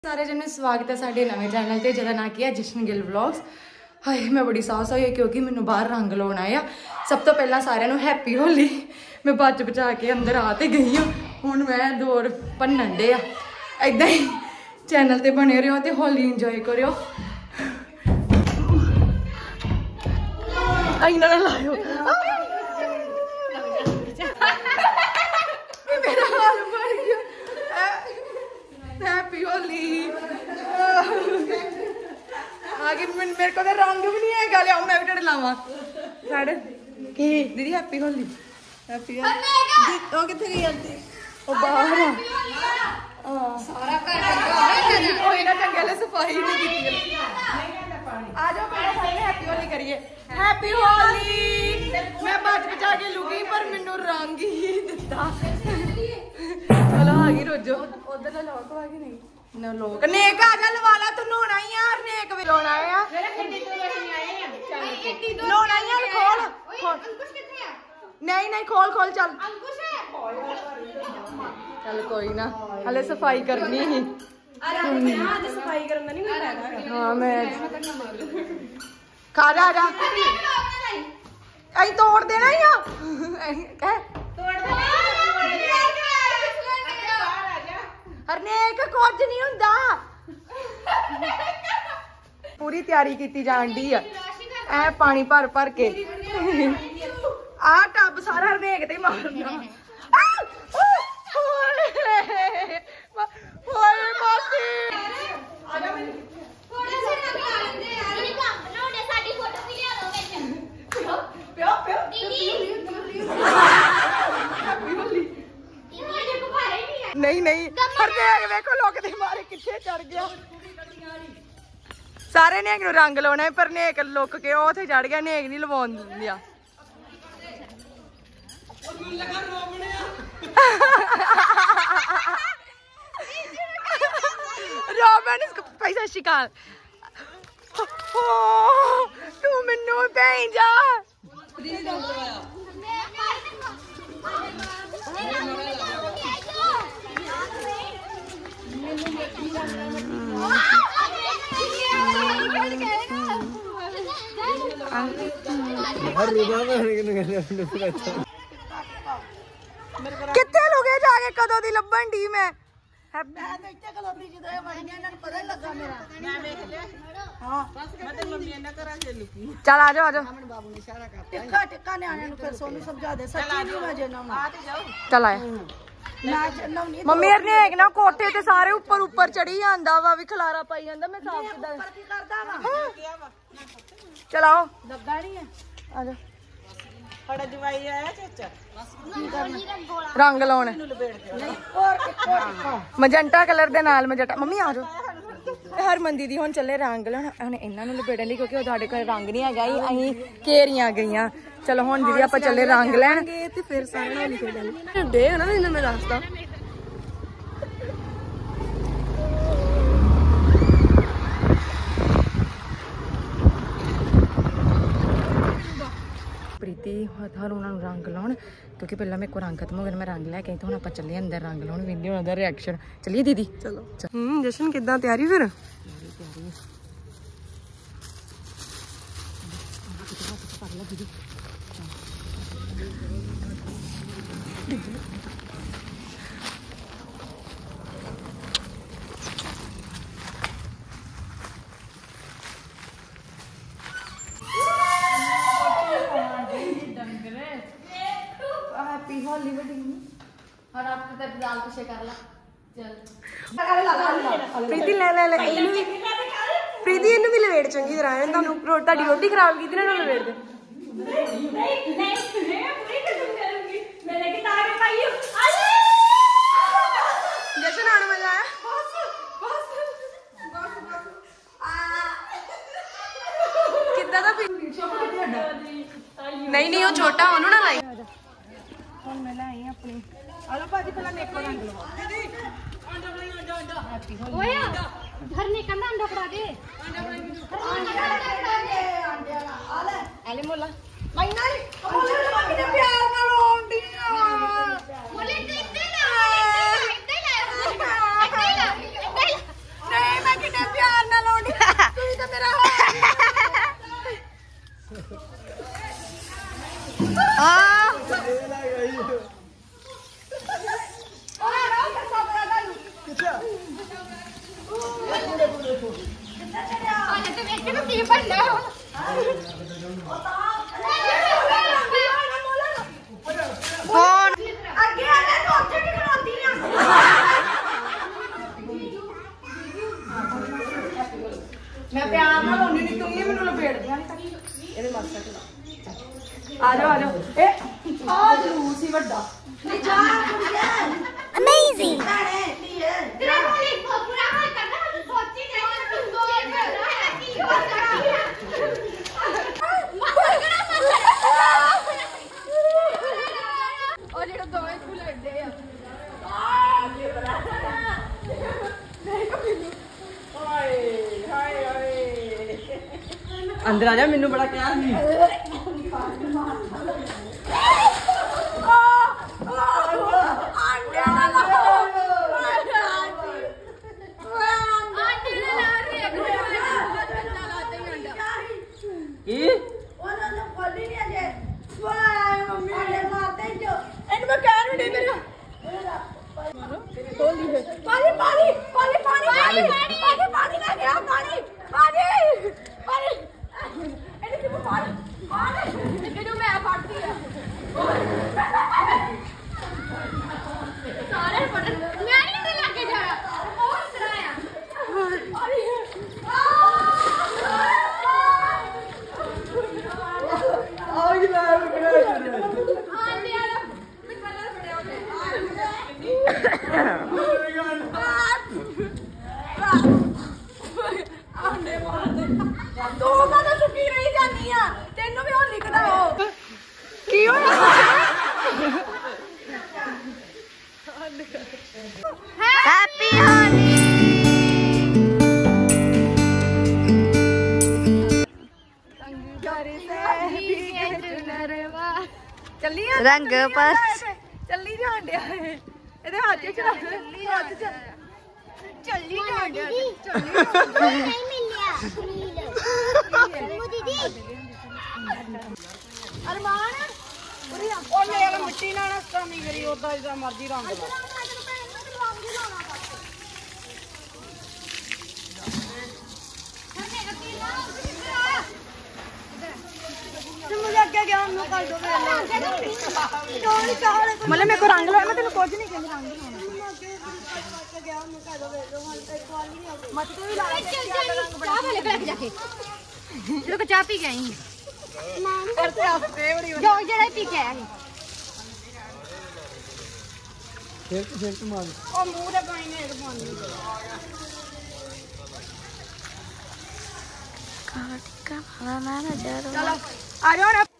सारे जने स्वागत है साडे नवे चैनल ते जिहदा नाम की है जशन गिल व्लॉग्स। हाय मैं बड़ी साहस हुई क्योंकि मैनू बाहर रंग लाउण आया। सब तो पहला सारिਆਂ ਨੂੰ हैप्पी होली। मैं बच बचा के अंदर आ ते गई हूँ। हुण मैं दौर भन्नण डे आ। इदां ही चैनल ते बने रहो ते होली इंजॉय करियो। इन्ना ना लायो मेरा हाल बन गया। हैप्पी होली। आगे मेरे को रंग भी नहीं है लिया मैं भी ढेड़ लावा फड़ की दीदी हैप्पी होली। हैप्पी ओ किथे गई आंटी ओ बाहर सारा घर कोई ना चंगे ले सफाई नहीं की। आ जाओ पहले सारे हैप्पी होली करिए। हैप्पी होली। मैं बच बचा के लुकी पर मैनू रंग ही दिता। चलो आ गई रोजो उधर लोक आ गई नहीं ना लोक नेक आ जा लवा ला तू नहाना ही यार नेक भी लोना है यार नहाना ही यार खोल अंकुश किथे है नहीं नहीं खोल खोल चल अंकुश है चल कोई ना हले सफाई करनी ही आज सफाई करना नहीं मैं हां मैं खा जा जा आई तोड़ देना ही आ कह तोड़ दे हरनेक कुछ नहीं हुंदा। पूरी तैयारी की जान दी है पानी भर भर के आ टब सारा हरनेक ते मारना। नहीं नहीं हरनेक देखो लोग दे मारे किथे चढ़ गया। सारे नेक नु रंग लाउणा पर नेक लुक के ओथे चढ़ गया। नेक नहीं लवाउण दिया। रोबन इसको पैसा शिकार तू मैनू भेज जा किथे लुके जाके कदों दी लभण डी मैं चल आ जाओ चल आया मम्मी ने एक ना कोठे ते सारे ऊपर ऊपर चढ़ी जांदा वा भी खलारा पाई जांदा। मैं साफ चलाओ लगा नहीं है आ जा बड़ा जवाई आया चाचा रंग लाउण मजेंटा कलर दे नाल मजेंटा। मम्मी आ जाओ हरमन दीदी हुण चले रंग लाउण हुण इन्हां नूं लपेड़न लई क्योंकि तुहाडे कोल रंग नहीं हैगा अहीं घेरियां गईयां। चलो हुण दीदी आपां चले रंग लैण ते फिर सारे होली खेडांगे डे है ना इन्हां मैं रास्ता प्रीति हर उन्होंने रंग लाउण क्योंकि पहला मेरे को रंग खत्म हो गया मैं रंग लैके आई तो हम आप चले अंदर रंग लाउण वीडियो उन्होंने रिएक्शन। चलिए दीदी चलो जशन किद्दां तैयारी फिर होली बड़ी और आप तो दाल पीछे कर ला चल प्रीति ले ले ले प्रीति इन्नू भी लवेड़ चंगी तरह है तानू ਤੁਹਾਡੀ ਰੋਟੀ ਖਰਾਬ ਕੀਤੀ ਨਾ ਲਵੇੜ ਦੇ नहीं मैं पूरी खत्म करूंगी मैंने की तार पाई जैसे नान मजा आया कितना दा नहीं नहीं वो छोटा ओनू ना लाई ਹੁਣ ਮੈਂ ਲਾਈ ਆਪਣੀ ਆਲੋ ਭਾਜੀ ਪਹਿਲਾਂ ਮੇਕੋ ਰੰਗ ਲਵਾ ਦੀਦੀ ਆਂਡਾ ਬਣਾਈ ਆਂਡਾ ਓਏ घर नहीं करना अंडा पड़ा दे अंडे आ ले आले मोला भाई नहीं मोले मम्मी ने प्यार ना लोन दिया मोले दे ना इतने ला मैं प्यार ना होनी नहीं तुम नहीं मैनू लपेट दिया ਇਹਦੇ ਮਾਸਾ ਆ ਜਾਓ ਆ ਜਾਓ ਇਹ ਆ ਜਰੂਰ ਸੀ ਵੱਡਾ ਨਹੀਂ ਜਾ ਅਮੇਜ਼ਿੰਗ ਤੇਰੇ ਕੋਲ ਪੂਰਾ ਹਾਲ ਕਰਨਾ ਤੂੰ ਸੋਚੀ ਨਹੀਂ ਤੂੰ ਸੋਚ ਕੀ ਹੋ ਰਿਹਾ ਉਹ ਜਿਹੜਾ ਦੋਵੇਂ ਫੁੱਲ ਲੱਗੇ ਆ अंदर आ जा मैनू बड़ा प्यार नहीं Happy Holi! रंग पर चली जान दिया ਇਹਦੇ ਹੱਥ ਚ ਹੱਥ ਚ ਚੱਲੀ ਜਾਣ ਦਿਆ ਨਹੀਂ ਮਿਲਿਆ ਦੀਦੀ ਅਰਮਾਨ ਉਹ ਲੈ ਮਿੱਟੀ ਨਾਲ ਕੰਮ ਹੀ ਕਰੀ ਉਦਾਂ ਜਿਹਾ ਮਰਜ਼ੀ ਰੰਗ ਲਾ मतलब मेरे को रंग लो मैं तेन कुछ नहीं कहती रंग लाना चाह पी गई पी के आया चलो आ जाओ ना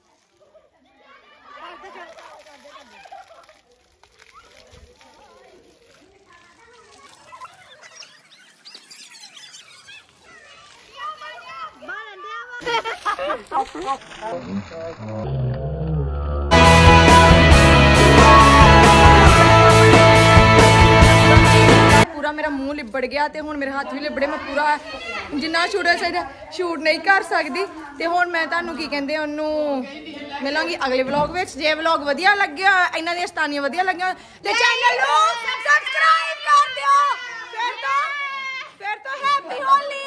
पूरा मेरा मुंह लिबड़ गया ते हुण मेरे हाथ भी लिबड़े मैं पूरा जिन्ना शूट हो सकदा शूट नहीं कर सकदी ते हुण मैं तुहानू की कहंदे ओनू मिलांगी अगले व्लॉग विच जे व्लॉग वधिया लग्या इन्हां दी स्टानियां वधिया लगियां ते चैनल नू सबसक्राइब कर दियो फिर तो हैप्पी होली।